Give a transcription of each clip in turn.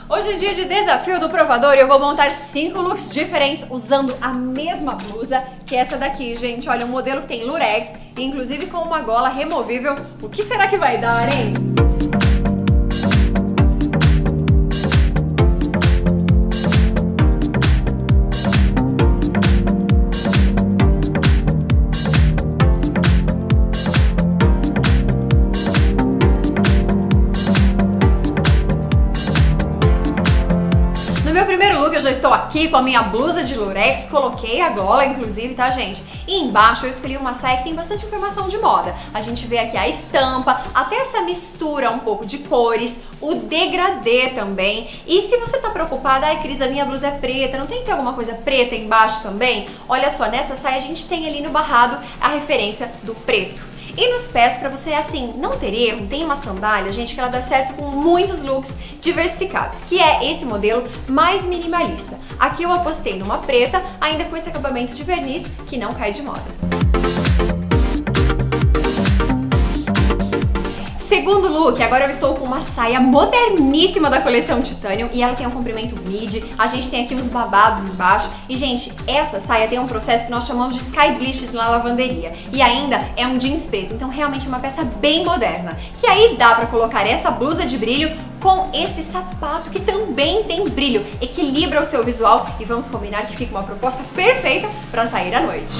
Hoje é dia de desafio do provador e eu vou montar 5 looks diferentes usando a mesma blusa que essa daqui, gente. Olha, um modelo que tem lurex, inclusive com uma gola removível. O que será que vai dar, hein? No meu primeiro look eu já estou aqui com a minha blusa de lurex, coloquei a gola inclusive, tá, gente? E embaixo eu escolhi uma saia que tem bastante informação de moda. A gente vê aqui a estampa, até essa mistura um pouco de cores, o degradê também. E se você tá preocupada, ai Cris, a minha blusa é preta, não tem que ter alguma coisa preta embaixo também? Olha só, nessa saia a gente tem ali no barrado a referência do preto. E nos pés, pra você, assim, não ter erro, tem uma sandália, gente, que ela dá certo com muitos looks diversificados, que é esse modelo mais minimalista. Aqui eu apostei numa preta, ainda com esse acabamento de verniz, que não cai de moda. Segundo look, agora eu estou com uma saia moderníssima da coleção Titanium e ela tem um comprimento midi, a gente tem aqui os babados embaixo e, gente, essa saia tem um processo que nós chamamos de sky bleach na lavanderia e ainda é um jeans preto, então realmente é uma peça bem moderna. E aí dá pra colocar essa blusa de brilho com esse sapato que também tem brilho, equilibra o seu visual e vamos combinar que fica uma proposta perfeita para sair à noite.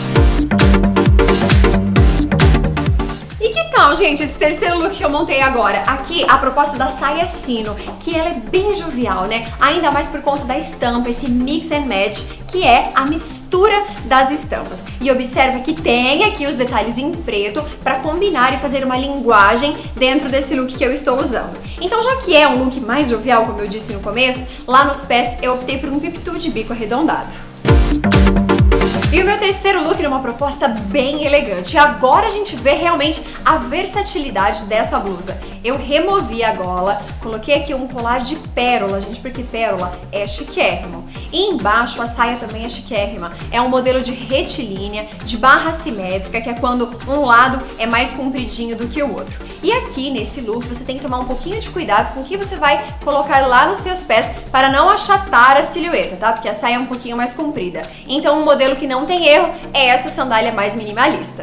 E que tal, gente, esse terceiro look que eu montei agora? Aqui, a proposta da saia sino, que ela é bem jovial, né? Ainda mais por conta da estampa, esse mix and match, que é a mistura das estampas. E observa que tem aqui os detalhes em preto para combinar e fazer uma linguagem dentro desse look que eu estou usando. Então, já que é um look mais jovial, como eu disse no começo, lá nos pés eu optei por um pipitu de bico arredondado. E o meu terceiro look é uma proposta bem elegante. E agora a gente vê realmente a versatilidade dessa blusa. Eu removi a gola, coloquei aqui um colar de pérola, gente, porque pérola é chiquérrimo. E embaixo a saia também é chiquérrima. É um modelo de retilínea, de barra simétrica, que é quando um lado é mais compridinho do que o outro. E aqui nesse look você tem que tomar um pouquinho de cuidado com o que você vai colocar lá nos seus pés para não achatar a silhueta, tá? Porque a saia é um pouquinho mais comprida. Então um modelo que não tem erro é essa sandália mais minimalista.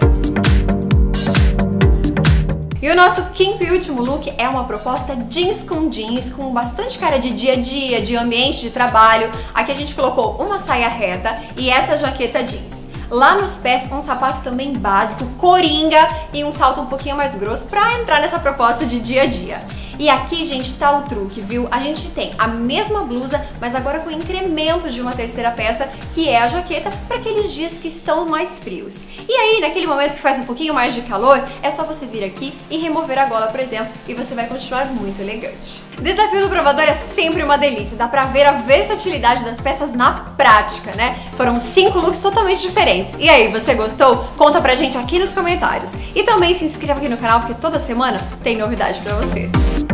E o nosso quinto e último look é uma proposta jeans, com bastante cara de dia a dia, de ambiente de trabalho. Aqui a gente colocou uma saia reta e essa jaqueta jeans. Lá nos pés, um sapato também básico, coringa e um salto um pouquinho mais grosso para entrar nessa proposta de dia a dia. E aqui, gente, tá o truque, viu? A gente tem a mesma blusa, mas agora com incremento de uma terceira peça, que é a jaqueta, para aqueles dias que estão mais frios. E aí, naquele momento que faz um pouquinho mais de calor, é só você vir aqui e remover a gola, por exemplo, e você vai continuar muito elegante. Desafio do provador é sempre uma delícia, dá pra ver a versatilidade das peças na prática, né? Foram 5 looks totalmente diferentes. E aí, você gostou? Conta pra gente aqui nos comentários. E também se inscreva aqui no canal, porque toda semana tem novidade pra você.